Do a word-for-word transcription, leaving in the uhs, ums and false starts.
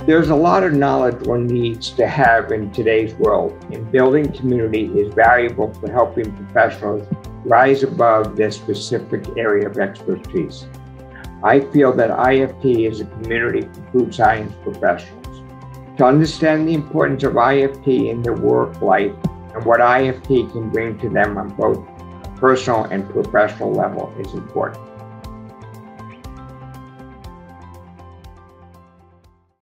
There's a lot of knowledge one needs to have in today's world, and building community is valuable for helping professionals rise above their specific area of expertise. I feel that I F T is a community for food science professionals. To understand the importance of I F T in their work life and what I F T can bring to them on both personal and professional level is important.